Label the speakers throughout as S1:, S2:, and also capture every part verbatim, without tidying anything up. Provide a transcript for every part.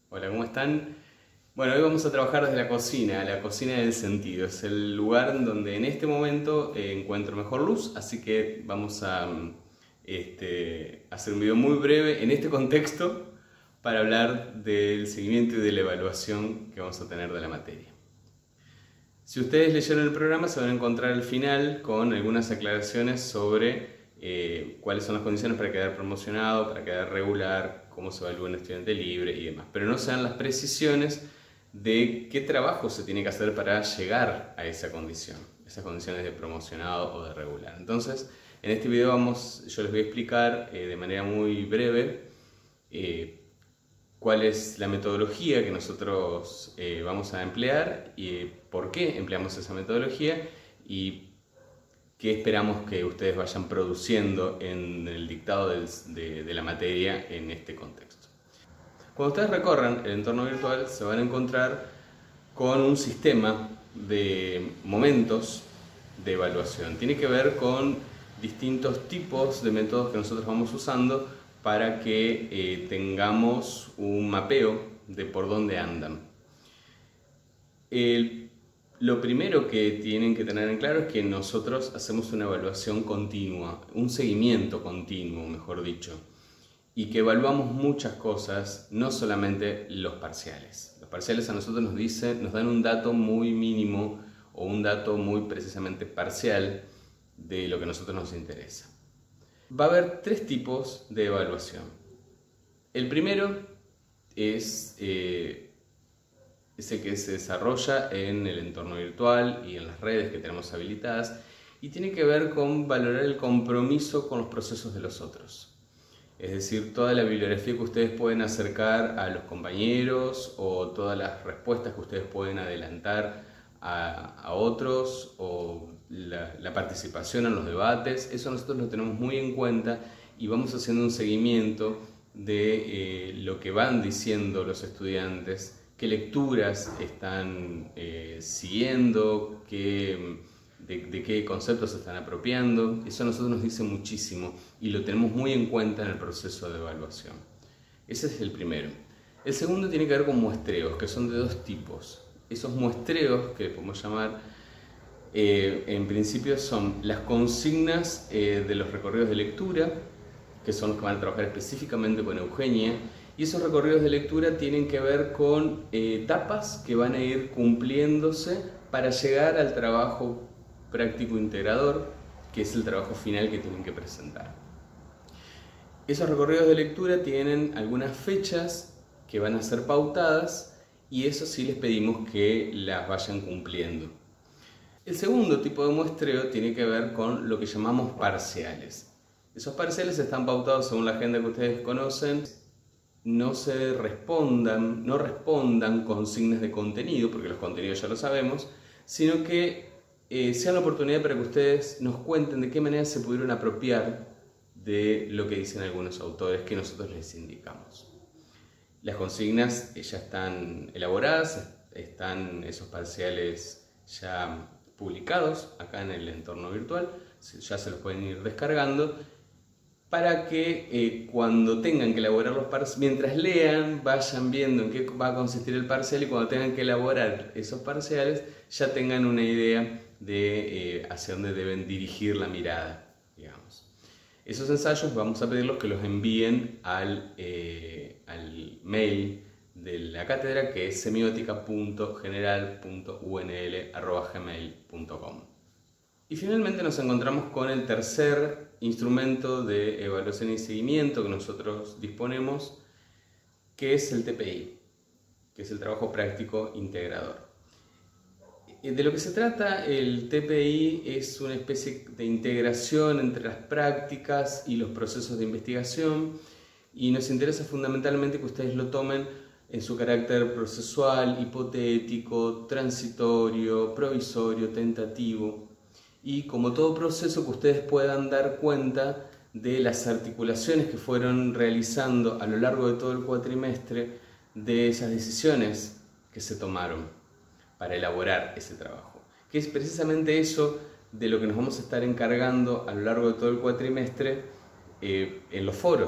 S1: Hola, ¿cómo están? Bueno, hoy vamos a trabajar desde la cocina, la cocina del sentido. Es el lugar donde en este momento eh, encuentro mejor luz, así que vamos a este, hacer un video muy breve en este contexto para hablar del seguimiento y de la evaluación que vamos a tener de la materia. Si ustedes leyeron el programa se van a encontrar al final con algunas aclaraciones sobre eh, cuáles son las condiciones para quedar promocionado, para quedar regular, cómo se evalúa un estudiante libre y demás. Pero no se dan las precisiones de qué trabajo se tiene que hacer para llegar a esa condición, esas condiciones de promocionado o de regular. Entonces, en este video vamos, yo les voy a explicar eh, de manera muy breve eh, cuál es la metodología que nosotros eh, vamos a emplear y por qué empleamos esa metodología y qué esperamos que ustedes vayan produciendo en el dictado del, de, de la materia en este contexto. Cuando ustedes recorran el entorno virtual se van a encontrar con un sistema de momentos de evaluación. Tiene que ver con distintos tipos de métodos que nosotros vamos usando para que eh, tengamos un mapeo de por dónde andan. El, lo primero que tienen que tener en claro es que nosotros hacemos una evaluación continua, un seguimiento continuo, mejor dicho, y que evaluamos muchas cosas, no solamente los parciales. Los parciales a nosotros nos dicen, nos dan un dato muy mínimo o un dato muy precisamente parcial de lo que a nosotros nos interesa. Va a haber tres tipos de evaluación. El primero es, eh, es el que se desarrolla en el entorno virtual y en las redes que tenemos habilitadas y tiene que ver con valorar el compromiso con los procesos de los otros. Es decir, toda la bibliografía que ustedes pueden acercar a los compañeros o todas las respuestas que ustedes pueden adelantar a, a otros o la, la participación en los debates, eso nosotros lo tenemos muy en cuenta y vamos haciendo un seguimiento de eh, lo que van diciendo los estudiantes, qué lecturas están eh, siguiendo, qué, de, de qué conceptos se están apropiando. Eso a nosotros nos dice muchísimo y lo tenemos muy en cuenta en el proceso de evaluación. Ese es el primero. El segundo tiene que ver con muestreos, que son de dos tipos. Esos muestreos, que podemos llamar, eh, en principio son las consignas eh, de los recorridos de lectura, que son los que van a trabajar específicamente con Eugenia, y esos recorridos de lectura tienen que ver con eh, etapas que van a ir cumpliéndose para llegar al trabajo práctico integrador, que es el trabajo final que tienen que presentar. Esos recorridos de lectura tienen algunas fechas que van a ser pautadas y eso sí les pedimos que las vayan cumpliendo. El segundo tipo de muestreo tiene que ver con lo que llamamos parciales. Esos parciales están pautados según la agenda que ustedes conocen. No se respondan, no respondan consignas de contenido, porque los contenidos ya lo sabemos, sino que eh, sean la oportunidad para que ustedes nos cuenten de qué manera se pudieron apropiar de lo que dicen algunos autores que nosotros les indicamos. Las consignas ya están elaboradas, están esos parciales ya publicados acá en el entorno virtual, ya se los pueden ir descargando para que eh, cuando tengan que elaborar los parciales, mientras lean, vayan viendo en qué va a consistir el parcial y cuando tengan que elaborar esos parciales ya tengan una idea de eh, hacia dónde deben dirigir la mirada, digamos. Esos ensayos vamos a pedirlos que los envíen al, eh, al mail de la cátedra, que es semiótica punto general punto u n l arroba gmail punto com. Y finalmente nos encontramos con el tercer instrumento de evaluación y seguimiento que nosotros disponemos, que es el T P I, que es el trabajo práctico integrador. De lo que se trata el T P I es una especie de integración entre las prácticas y los procesos de investigación y nos interesa fundamentalmente que ustedes lo tomen en su carácter procesual, hipotético, transitorio, provisorio, tentativo y como todo proceso que ustedes puedan dar cuenta de las articulaciones que fueron realizando a lo largo de todo el cuatrimestre de esas decisiones que se tomaron para elaborar ese trabajo, que es precisamente eso de lo que nos vamos a estar encargando a lo largo de todo el cuatrimestre eh, en los foros.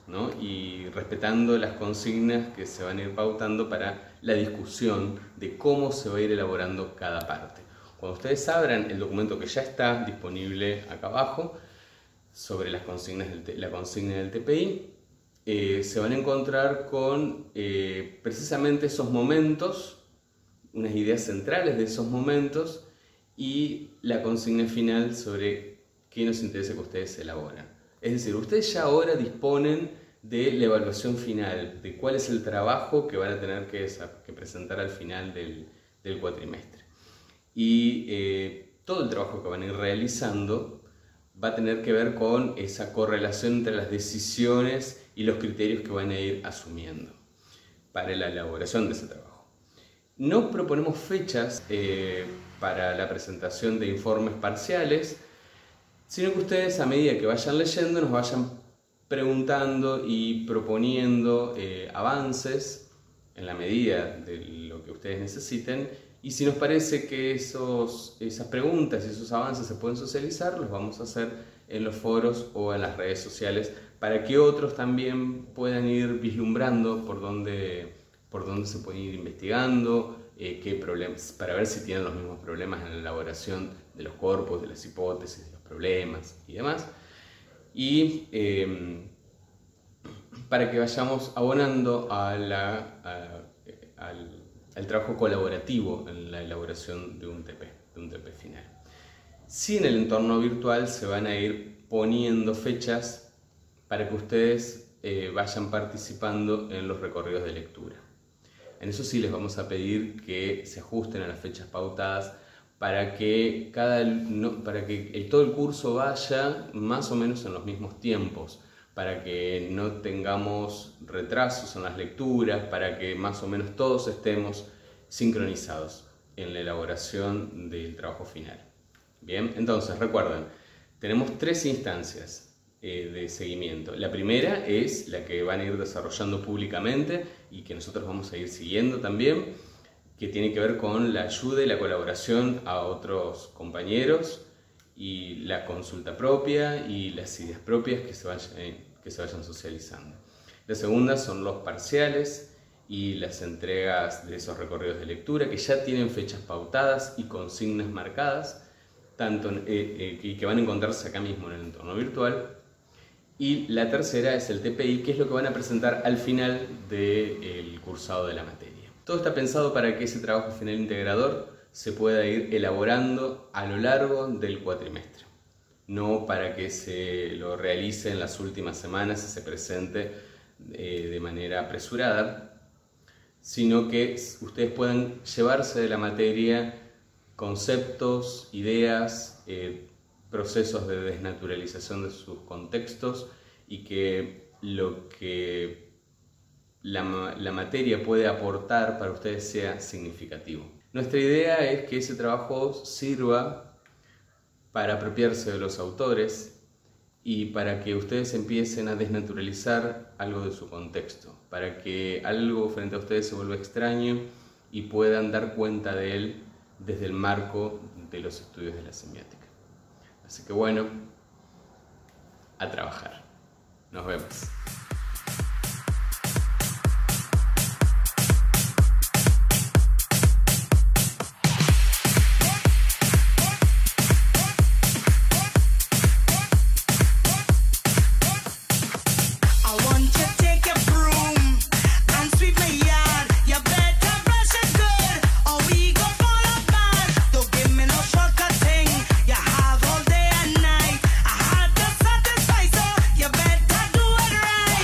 S1: ¿no? Y respetando las consignas que se van a ir pautando para la discusión de cómo se va a ir elaborando cada parte. Cuando ustedes abran el documento que ya está disponible acá abajo sobre las consignas del, la consigna del T P I, eh, se van a encontrar con eh, precisamente esos momentos, unas ideas centrales de esos momentos y la consigna final sobre qué nos interesa que ustedes elaboran. Es decir, ustedes ya ahora disponen de la evaluación final, de cuál es el trabajo que van a tener que, que presentar al final del, del cuatrimestre. Y eh, todo el trabajo que van a ir realizando va a tener que ver con esa correlación entre las decisiones y los criterios que van a ir asumiendo para la elaboración de ese trabajo. No proponemos fechas eh, para la presentación de informes parciales, sino que ustedes a medida que vayan leyendo nos vayan preguntando y proponiendo eh, avances en la medida de lo que ustedes necesiten, y si nos parece que esos, esas preguntas y esos avances se pueden socializar, los vamos a hacer en los foros o en las redes sociales para que otros también puedan ir vislumbrando por dónde, por dónde se pueden ir investigando, eh, qué problemas, para ver si tienen los mismos problemas en la elaboración de los corpus, de las hipótesis, de los problemas y demás, y eh, para que vayamos abonando a la, a, al, al trabajo colaborativo en la elaboración de un T P, de un T P final. Sí, en el entorno virtual se van a ir poniendo fechas para que ustedes eh, vayan participando en los recorridos de lectura. En eso sí les vamos a pedir que se ajusten a las fechas pautadas para que, cada, no, para que el, todo el curso vaya más o menos en los mismos tiempos, para que no tengamos retrasos en las lecturas, para que más o menos todos estemos sincronizados en la elaboración del trabajo final. Bien, entonces recuerden, tenemos tres instancias eh, de seguimiento. La primera es la que van a ir desarrollando públicamente y que nosotros vamos a ir siguiendo también, que tiene que ver con la ayuda y la colaboración a otros compañeros y la consulta propia y las ideas propias que se vayan, eh, que se vayan socializando. La segunda son los parciales y las entregas de esos recorridos de lectura que ya tienen fechas pautadas y consignas marcadas, tanto eh, eh, y que van a encontrarse acá mismo en el entorno virtual. Y la tercera es el T P I, que es lo que van a presentar al final del cursado de la materia. Todo está pensado para que ese trabajo final integrador se pueda ir elaborando a lo largo del cuatrimestre, no para que se lo realice en las últimas semanas y se presente eh, de manera apresurada, sino que ustedes puedan llevarse de la materia conceptos, ideas, eh, procesos de desnaturalización de sus contextos y que lo que la, la materia puede aportar para ustedes sea significativo. Nuestra idea es que ese trabajo sirva para apropiarse de los autores y para que ustedes empiecen a desnaturalizar algo de su contexto, para que algo frente a ustedes se vuelva extraño y puedan dar cuenta de él desde el marco de los estudios de la semiótica. Así que bueno, a trabajar. Nos vemos.
S2: Right.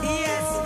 S2: Yes.